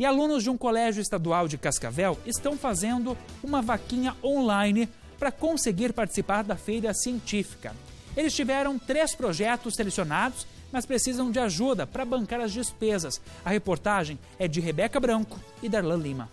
E alunos de um colégio estadual de Cascavel estão fazendo uma vaquinha online para conseguir participar da feira científica. Eles tiveram 3 projetos selecionados, mas precisam de ajuda para bancar as despesas. A reportagem é de Rebeca Branco e Darlan Lima.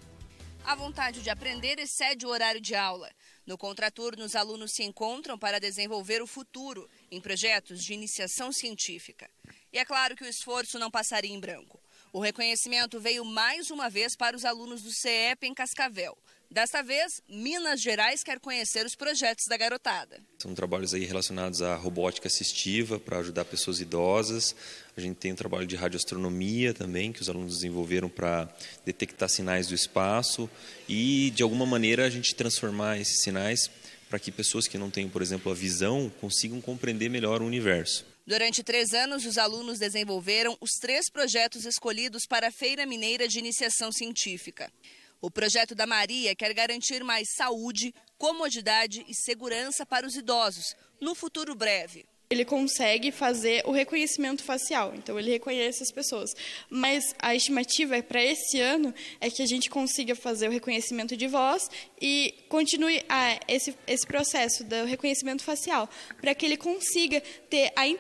A vontade de aprender excede o horário de aula. No contraturno, os alunos se encontram para desenvolver o futuro em projetos de iniciação científica. E é claro que o esforço não passaria em branco. O reconhecimento veio mais uma vez para os alunos do CEP em Cascavel. Desta vez, Minas Gerais quer conhecer os projetos da garotada. São trabalhos aí relacionados à robótica assistiva para ajudar pessoas idosas. A gente tem um trabalho de radioastronomia também, que os alunos desenvolveram para detectar sinais do espaço e, de alguma maneira, a gente transformar esses sinais para que pessoas que não têm, por exemplo, a visão, consigam compreender melhor o universo. Durante 3 anos, os alunos desenvolveram os 3 projetos escolhidos para a Feira Mineira de Iniciação Científica. O projeto da Maria quer garantir mais saúde, comodidade e segurança para os idosos, no futuro breve. Ele consegue fazer o reconhecimento facial, então ele reconhece as pessoas. Mas a estimativa para esse ano é que a gente consiga fazer o reconhecimento de voz e continue esse processo do reconhecimento facial, para que ele consiga ter a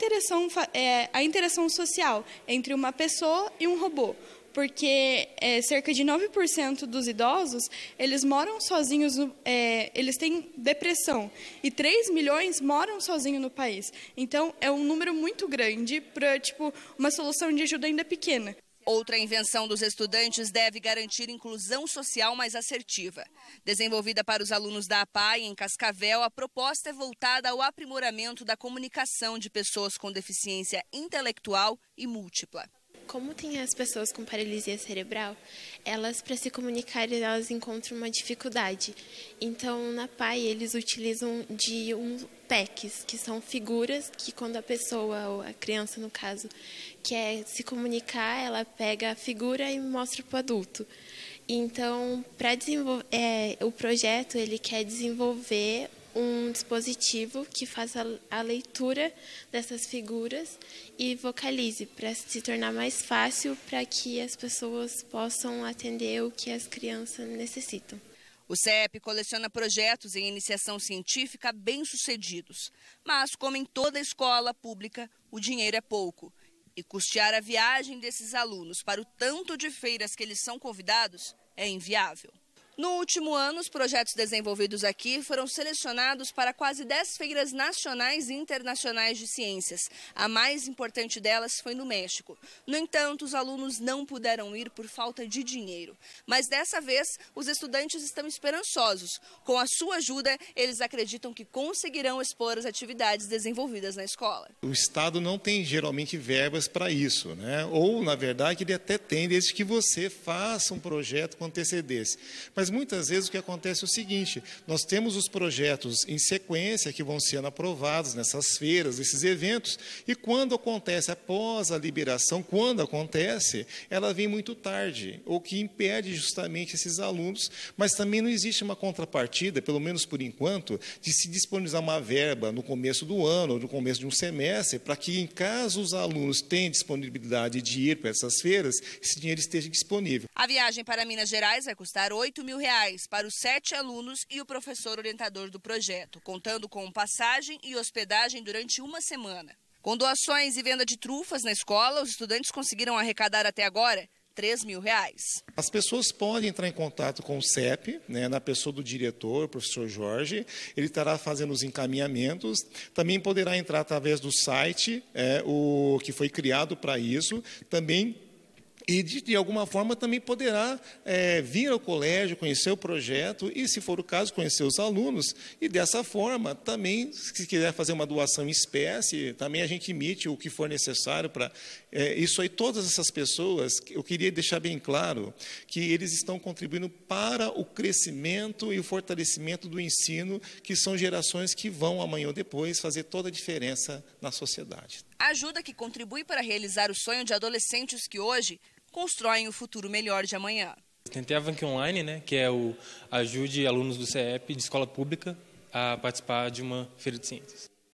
interação social entre uma pessoa e um robô. Porque cerca de 9% dos idosos, eles moram sozinhos, eles têm depressão, e 3 milhões moram sozinhos no país. Então, é um número muito grande para uma solução de ajuda ainda pequena. Outra invenção dos estudantes deve garantir inclusão social mais assertiva. Desenvolvida para os alunos da APAE em Cascavel, a proposta é voltada ao aprimoramento da comunicação de pessoas com deficiência intelectual e múltipla. Como tem as pessoas com paralisia cerebral, elas, para se comunicarem, elas encontram uma dificuldade. Então, na PAI, eles utilizam de PECs, que são figuras que, quando a pessoa, ou a criança, no caso, quer se comunicar, ela pega a figura e mostra para o adulto. Então, para desenvolver, o projeto, ele quer desenvolver um dispositivo que faça a leitura dessas figuras e vocalize, para se tornar mais fácil para que as pessoas possam atender o que as crianças necessitam. O CEP coleciona projetos em iniciação científica bem-sucedidos, mas, como em toda escola pública, o dinheiro é pouco. E custear a viagem desses alunos para o tanto de feiras que eles são convidados é inviável. No último ano, os projetos desenvolvidos aqui foram selecionados para quase 10 feiras nacionais e internacionais de ciências. A mais importante delas foi no México. No entanto, os alunos não puderam ir por falta de dinheiro. Mas dessa vez, os estudantes estão esperançosos. Com a sua ajuda, eles acreditam que conseguirão expor as atividades desenvolvidas na escola. O Estado não tem geralmente verbas para isso, né? Ou, na verdade, ele até tem, desde que você faça um projeto com antecedência. Mas muitas vezes o que acontece é o seguinte: nós temos os projetos em sequência que vão sendo aprovados nessas feiras, nesses eventos, e quando acontece, após a liberação, quando acontece, ela vem muito tarde, o que impede justamente esses alunos, mas também não existe uma contrapartida, pelo menos por enquanto, de se disponibilizar uma verba no começo do ano, ou no começo de um semestre, para que, em caso os alunos tenham disponibilidade de ir para essas feiras, esse dinheiro esteja disponível. A viagem para Minas Gerais vai custar R$8 mil para os 7 alunos e o professor orientador do projeto, contando com passagem e hospedagem durante uma semana. Com doações e venda de trufas na escola, os estudantes conseguiram arrecadar até agora R$3 mil. As pessoas podem entrar em contato com o CEP, né, na pessoa do diretor, o professor Jorge. Ele estará fazendo os encaminhamentos. Também poderá entrar através do site, o que foi criado para isso. Também. E, de alguma forma, também poderá vir ao colégio, conhecer o projeto e, se for o caso, conhecer os alunos. E, dessa forma, também, se quiser fazer uma doação em espécie, também a gente emite o que for necessário para isso aí. Todas essas pessoas, eu queria deixar bem claro que eles estão contribuindo para o crescimento e o fortalecimento do ensino, que são gerações que vão, amanhã ou depois, fazer toda a diferença na sociedade. Ajuda que contribui para realizar o sonho de adolescentes que hoje constroem o futuro melhor de amanhã. Tentei a Vank Online, né, que é o ajude alunos do CEP de escola pública a participar de uma feira de ciências.